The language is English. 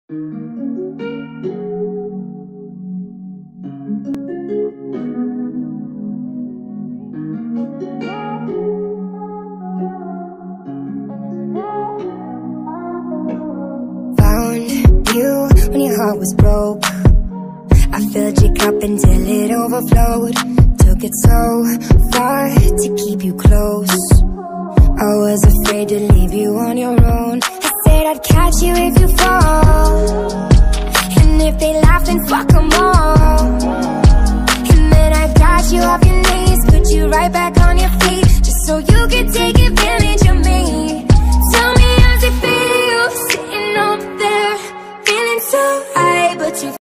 Found you when your heart was broke. I filled your cup until it overflowed. Took it so far to keep you close. I was afraid to leave you on your own. I said I'd catch you if you fall, and if they laugh then fuck them all. And then I got you off your knees, put you right back